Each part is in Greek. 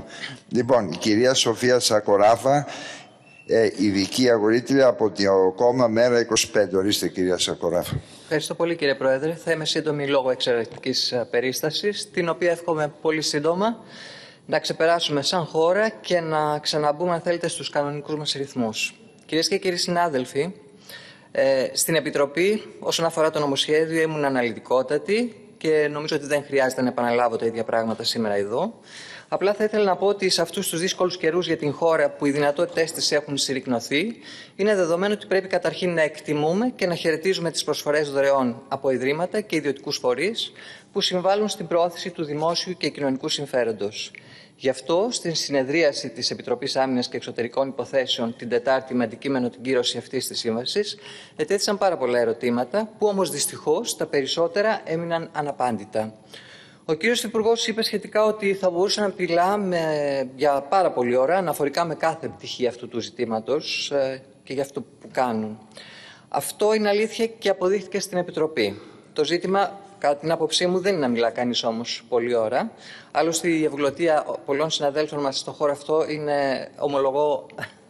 Λοιπόν, η κυρία Σοφία Σακοράφα, ειδική αγορήτρια από το κόμμα Μέρα 25. Ορίστε, κυρία Σακοράφα. Ευχαριστώ πολύ, κύριε Πρόεδρε. Θα είμαι σύντομη λόγω εξαιρετικής περίστασης, την οποία εύχομαι πολύ σύντομα να ξεπεράσουμε σαν χώρα και να ξαναμπούμε, αν θέλετε, στους κανονικούς μας ρυθμούς. Κυρίες και κύριοι συνάδελφοι, στην Επιτροπή, όσον αφορά το νομοσχέδιο, ήμουν αναλυτικότατη και νομίζω ότι δεν χρειάζεται να επαναλάβω τα ίδια πράγματα σήμερα εδώ. Απλά θα ήθελα να πω ότι σε αυτούς τους δύσκολους καιρούς για την χώρα που οι δυνατότητές της έχουν συρρικνωθεί, είναι δεδομένο ότι πρέπει καταρχήν να εκτιμούμε και να χαιρετίζουμε τις προσφορές δωρεών από ιδρύματα και ιδιωτικούς φορείς που συμβάλλουν στην προώθηση του δημόσιου και κοινωνικού συμφέροντος. Γι' αυτό, στην συνεδρίαση της Επιτροπής Άμυνας και Εξωτερικών Υποθέσεων την Τετάρτη, με αντικείμενο την κύρωση αυτής της σύμβασης, ετέθησαν πάρα πολλά ερωτήματα, που όμως δυστυχώς τα περισσότερα έμειναν αναπάντητα. Ο κύριος Υπουργός είπε σχετικά ότι θα μπορούσε να μιλάμε για πάρα πολλή ώρα αναφορικά με κάθε πτυχή αυτού του ζητήματος και για αυτό που κάνουν. Αυτό είναι αλήθεια και αποδείχθηκε στην Επιτροπή. Το ζήτημα, κατά την άποψή μου, δεν είναι να μιλά κανείς όμως πολλή ώρα. Άλλωστε, η ευγλωτία πολλών συναδέλφων μας στον χώρο αυτό είναι, ομολογώ,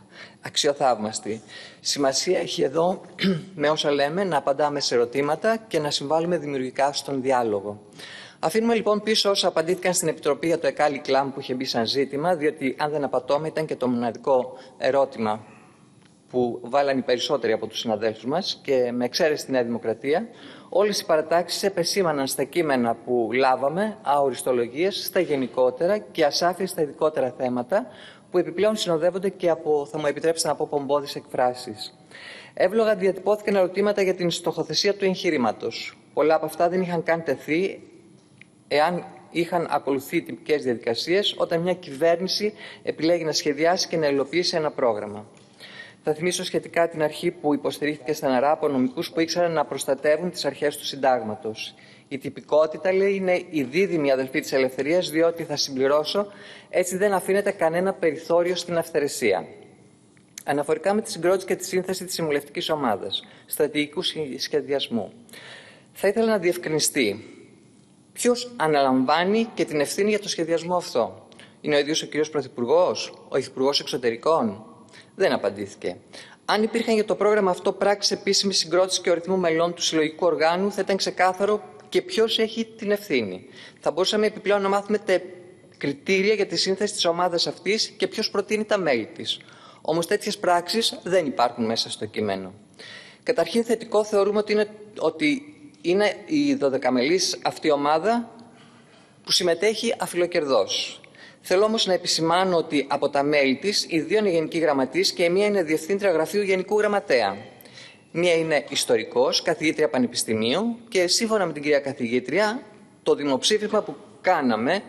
αξιοθαύμαστη. Σημασία έχει εδώ, με όσα λέμε, να απαντάμε σε ερωτήματα και να συμβάλλουμε δημιουργικά στον διάλογο. Αφήνουμε λοιπόν πίσω όσα απαντήθηκαν στην Επιτροπή για το ΕΚΑΛΙ ΚΛΑΜ που είχε μπει σαν ζήτημα, διότι αν δεν απατώμε ήταν και το μοναδικό ερώτημα που βάλαν οι περισσότεροι από τους συναδέλφους μας και με εξαίρεση τη Νέα Δημοκρατία, όλες οι παρατάξεις επεσήμαναν στα κείμενα που λάβαμε αοριστολογίες στα γενικότερα και ασάφειες στα ειδικότερα θέματα, που επιπλέον συνοδεύονται και από, θα μου επιτρέψετε να πω, πομπώδεις εκφράσεις. Εύλογα διατυπώθηκαν ερωτήματα για την στοχοθεσία του εγχειρήματος. Πολλά από αυτά δεν είχαν καν τεθεί εάν είχαν ακολουθεί τυπικές διαδικασίες όταν μια κυβέρνηση επιλέγει να σχεδιάσει και να υλοποιήσει ένα πρόγραμμα. Θα θυμίσω σχετικά την αρχή που υποστηρίχθηκε στεναρά από νομικούς που ήξεραν να προστατεύουν τις αρχές του συντάγματος. Η τυπικότητα, λέει, είναι η δίδυμη αδελφή της ελευθερίας, διότι, θα συμπληρώσω, έτσι δεν αφήνεται κανένα περιθώριο στην αυθαιρεσία. Αναφορικά με τη συγκρότηση και τη σύνθεση της συμβουλευτικής ομάδας στρατηγικού σχεδιασμού, θα ήθελα να διευκρινιστεί ποιος αναλαμβάνει και την ευθύνη για το σχεδιασμό αυτό. Είναι ο ίδιος ο κύριος Πρωθυπουργός, ο Υφυπουργός Εξωτερικών? Δεν απαντήθηκε. Αν υπήρχαν για το πρόγραμμα αυτό πράξεις επίσημης συγκρότησης και ορυθμού μελών του συλλογικού οργάνου, θα ήταν ξεκάθαρο και ποιος έχει την ευθύνη. Θα μπορούσαμε επιπλέον να μάθουμε τα κριτήρια για τη σύνθεση της ομάδας αυτής και ποιος προτείνει τα μέλη της. Όμως τέτοιες πράξεις δεν υπάρχουν μέσα στο κείμενο. Καταρχήν, θετικό θεωρούμε ότι είναι η 12μελής αυτή ομάδα που συμμετέχει αφιλοκερδώς. Θέλω όμως να επισημάνω ότι από τα μέλη της, οι δύο είναι γενικοί γραμματείς και η μία είναι διευθύντρια γραφείου γενικού γραμματέα. Μία είναι ιστορικός, καθηγήτρια πανεπιστημίου και σύμφωνα με την κυρία καθηγήτρια, το δημοψήφισμα που κάναμε,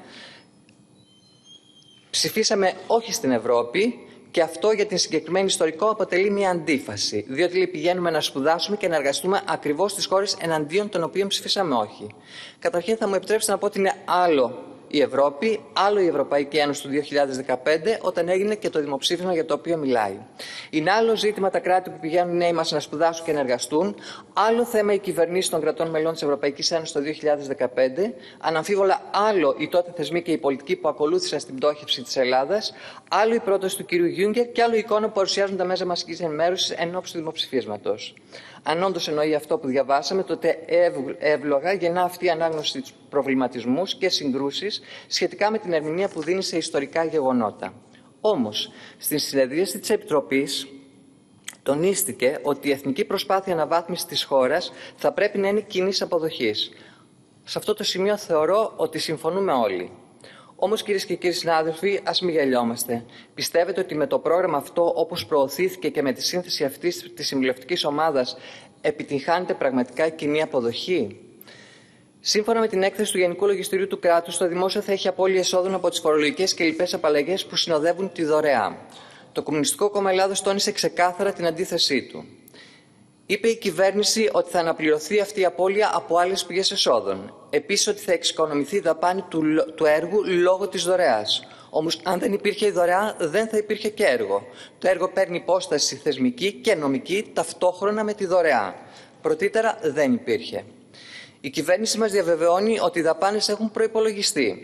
ψηφίσαμε όχι στην Ευρώπη. Και αυτό για την συγκεκριμένη ιστορικό αποτελεί μια αντίφαση. Διότι, λέει, πηγαίνουμε να σπουδάσουμε και να εργαστούμε ακριβώς στις χώρες εναντίον των οποίων ψηφίσαμε όχι. Καταρχήν, θα μου επιτρέψετε να πω ότι είναι άλλο η Ευρώπη, άλλο η Ευρωπαϊκή Ένωση του 2015, όταν έγινε και το δημοψήφισμα για το οποίο μιλάει. Είναι άλλο ζήτημα τα κράτη που πηγαίνουν οι νέοι μας να σπουδάσουν και να εργαστούν. Άλλο θέμα οι κυβερνήσεις των κρατών μελών της Ευρωπαϊκής Ένωσης το 2015. Αναμφίβολα άλλο οι τότε θεσμοί και οι πολιτικοί που ακολούθησαν στην πτώχευση της Ελλάδας. Άλλο η πρόταση του κ. Γιούγκερ και άλλο η εικόνα που παρουσιάζουν τα μέσα μαζικής ενημέρωσης εν ώψη του δημοψηφίσματος. Αν όντως εννοεί αυτό που διαβάσαμε, τότε εύλογα γεννά αυτή η ανάγνωση του προβληματισμούς και συγκρούσεις σχετικά με την ερμηνεία που δίνει σε ιστορικά γεγονότα. Όμως, στην συνεδρίαση της Επιτροπής τονίστηκε ότι η εθνική προσπάθεια αναβάθμισης της χώρας θα πρέπει να είναι κοινής αποδοχής. Σε αυτό το σημείο θεωρώ ότι συμφωνούμε όλοι. Όμως, κυρίες και κύριοι συνάδελφοι, ας μην γελιόμαστε. Πιστεύετε ότι με το πρόγραμμα αυτό, όπως προωθήθηκε και με τη σύνθεση αυτής της συμβουλευτικής ομάδας, επιτυγχάνεται πραγματικά κοινή αποδοχή? Σύμφωνα με την έκθεση του Γενικού Λογιστηρίου του Κράτους, το δημόσιο θα έχει απώλεια εσόδων από τις φορολογικές και λοιπές απαλλαγές που συνοδεύουν τη δωρεά. Το Κομμουνιστικό Κόμμα Ελλάδος τόνισε ξεκάθαρα την αντίθεσή του. Είπε η κυβέρνηση ότι θα αναπληρωθεί αυτή η απώλεια από άλλες πηγές εσόδων. Επίσης, ότι θα εξοικονομηθεί η δαπάνη του έργου λόγω της δωρεάς. Όμως, αν δεν υπήρχε η δωρεά, δεν θα υπήρχε και έργο. Το έργο παίρνει υπόσταση θεσμική και νομική ταυτόχρονα με τη δωρεά. Πρωτήτερα δεν υπήρχε. Η κυβέρνηση μας διαβεβαιώνει ότι οι δαπάνες έχουν προϋπολογιστεί.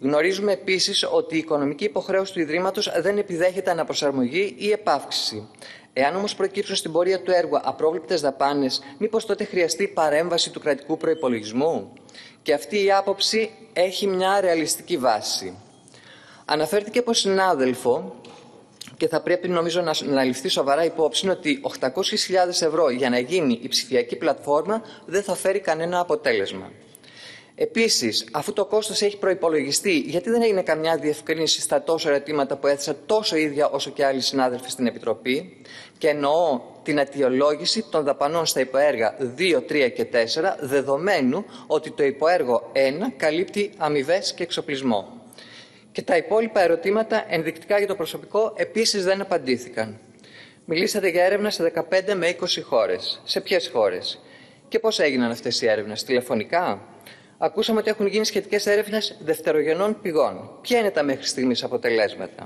Γνωρίζουμε επίσης ότι η οικονομική υποχρέωση του Ιδρύματος δεν επιδέχεται αναπροσαρμογή ή επαύξηση. Εάν όμως προκύψουν στην πορεία του έργου απρόβλεπτες δαπάνες, μήπως τότε χρειαστεί παρέμβαση του κρατικού προϋπολογισμού? Και αυτή η άποψη έχει μια ρεαλιστική βάση. Αναφέρθηκε από συνάδελφο και θα πρέπει νομίζω να ληφθεί σοβαρά υπόψη ότι 800.000 ευρώ για να γίνει η ψηφιακή πλατφόρμα δεν θα φέρει κανένα αποτέλεσμα. Επίσης, αφού το κόστος έχει προϋπολογιστεί, γιατί δεν έγινε καμιά διευκρίνηση στα τόσο ερωτήματα που έθεσα τόσο ίδια όσο και άλλοι συνάδελφοι στην Επιτροπή, και εννοώ την αιτιολόγηση των δαπανών στα υποέργα 2, 3 και 4, δεδομένου ότι το υποέργο 1 καλύπτει αμοιβές και εξοπλισμό. Και τα υπόλοιπα ερωτήματα ενδεικτικά για το προσωπικό επίσης δεν απαντήθηκαν. Μιλήσατε για έρευνα σε 15 με 20 χώρες. Σε ποιες χώρες? Και πώς έγιναν αυτές οι έρευνες? Τηλεφωνικά? Ακούσαμε ότι έχουν γίνει σχετικές έρευνες δευτερογενών πηγών. Ποια είναι τα μέχρι στιγμής αποτελέσματα?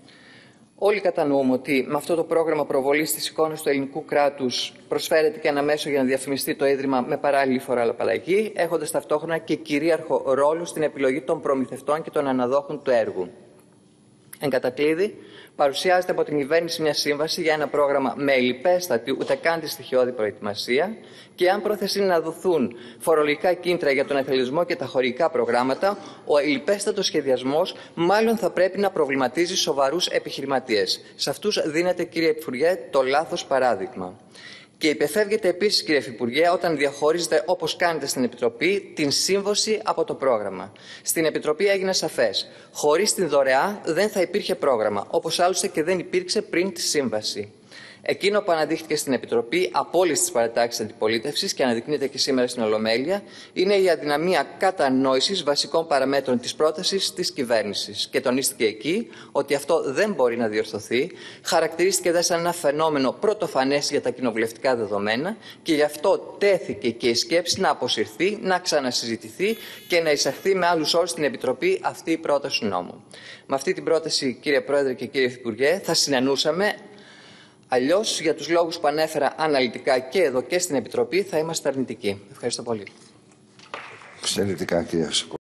Όλοι κατανοούμε ότι με αυτό το πρόγραμμα προβολής της εικόνας του ελληνικού κράτους προσφέρεται και ένα μέσο για να διαφημιστεί το Ίδρυμα με παράλληλη φοροαπαλλαγή, έχοντας ταυτόχρονα και κυρίαρχο ρόλο στην επιλογή των προμηθευτών και των αναδόχων του έργου. Εν κατακλείδη, παρουσιάζεται από την κυβέρνηση μια σύμβαση για ένα πρόγραμμα με ελλιπέστατη ούτε καν τη στοιχειώδη προετοιμασία, και αν πρόθεση είναι να δοθούν φορολογικά κίνητρα για τον εθελισμό και τα χορηγικά προγράμματα, ο ελλιπέστατος σχεδιασμός μάλλον θα πρέπει να προβληματίζει σοβαρούς επιχειρηματίες. Σε αυτούς δίνεται, κύριε Υπουργέ, το λάθος παράδειγμα. Και υπεφεύγετε επίσης, κύριε Υφυπουργέ, όταν διαχωρίζετε, όπως κάνετε στην Επιτροπή, την σύμβαση από το πρόγραμμα. Στην Επιτροπή έγινε σαφές. Χωρίς την δωρεά δεν θα υπήρχε πρόγραμμα, όπως άλλωστε και δεν υπήρξε πριν τη σύμβαση. Εκείνο που αναδείχθηκε στην Επιτροπή από όλες τις παρατάξεις αντιπολίτευσης και αναδεικνύεται και σήμερα στην Ολομέλεια είναι η αδυναμία κατανόησης βασικών παραμέτρων της πρότασης της κυβέρνησης. Και τονίστηκε εκεί ότι αυτό δεν μπορεί να διορθωθεί, χαρακτηρίστηκε δε σαν ένα φαινόμενο πρωτοφανές για τα κοινοβουλευτικά δεδομένα, και γι' αυτό τέθηκε και η σκέψη να αποσυρθεί, να ξανασυζητηθεί και να εισαχθεί με άλλους όρους στην Επιτροπή αυτή η πρόταση νόμου. Με αυτή την πρόταση, κύριε Πρόεδρε και κύριε Υφυπουργέ, θα συνενούσαμε. Αλλιώς, για τους λόγους που ανέφερα αναλυτικά και εδώ και στην Επιτροπή, θα είμαστε αρνητικοί. Ευχαριστώ πολύ. Εξαιρετικά, κύριε